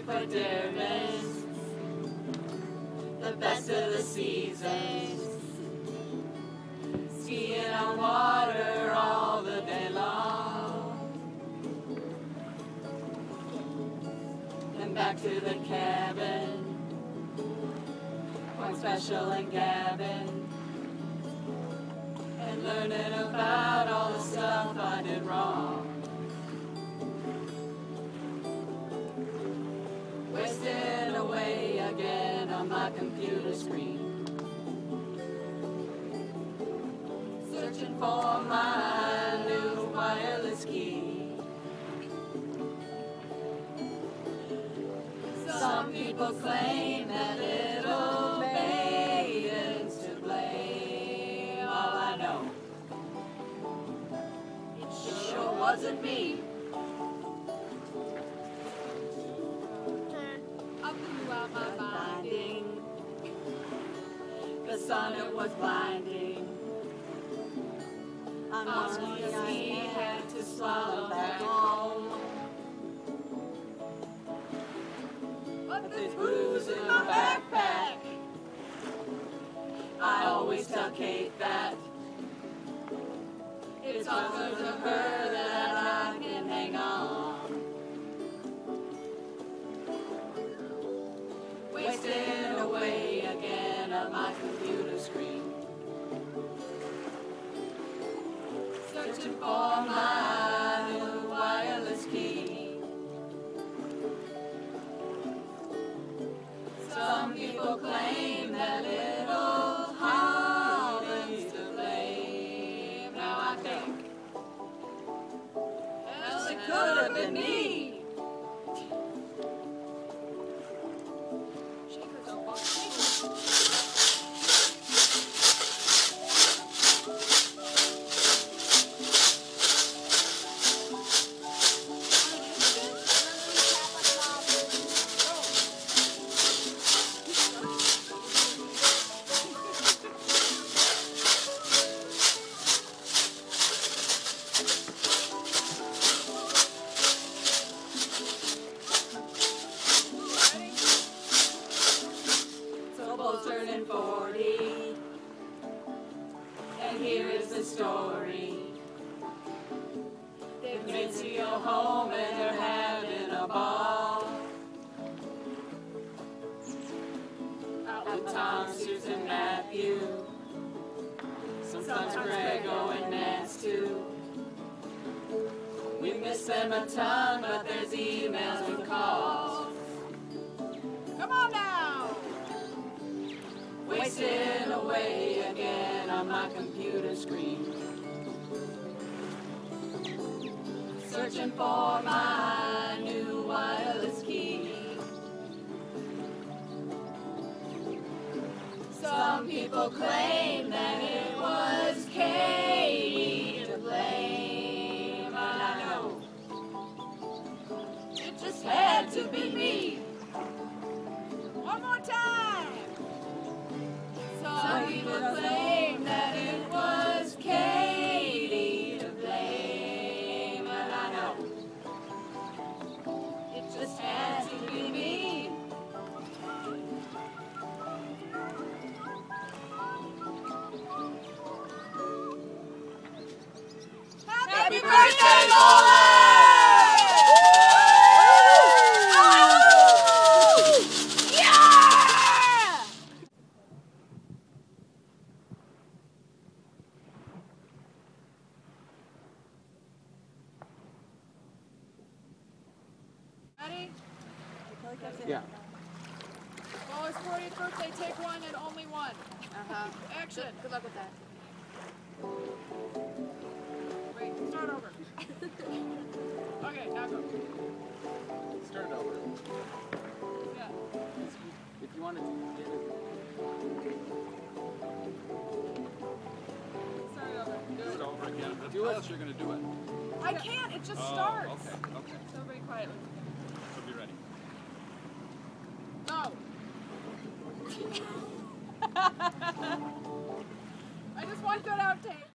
Pacific for Dearman's, the best of the seasons. Skiing on water all the day long. And back to the cabin, Point Special and Gavin, and learning about all the stuff I did wrong. Wasting away again on my computer screen, searching for my new wireless key. Some people claim that little Baden's to blame. All I know, it sure wasn't me. My binding, the sun, it was blinding. Honestly, he had to swallow back home. But there's booze in my backpack. I always tell Kate that it's all because of her that I can hang on. Wasting away again on my computer screen, searching for my new wireless key. Some people claim that little Holland's to blame. Now I think, well, it could have been me. Turning 40, and here is the story. They've made to go home and they're having a ball. Out with Tom, Susan, Matthew, sometimes Grego and Nance too. We miss them a ton, but there's emails and calls. Come on now! Wasting away again on my computer screen, searching for my new wireless key. Some people claim that it was Katie to blame, and I know it just had to be me. One more time! Some people claim that it was Katie to blame, and I know it just had to be me. Happy birthday, Lola! Ready? Yeah. Well, his 40th birthday, take one and only one. Action. Good luck with that. Wait, start over. Okay, now go. Start over. Yeah. If you wanted to get it. Start over. Do it over again. Tell us you're going to do it. I can't, it just starts. Okay. So everybody quietly. So be ready. Go. I just want good outtake.